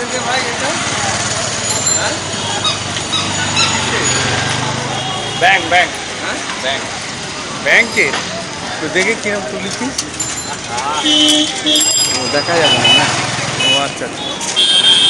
bank bank bank ব্যাংকের তো দেখে কিরকম তুলেছিস ও দেখা যাবে না ও আচ্ছা আচ্ছা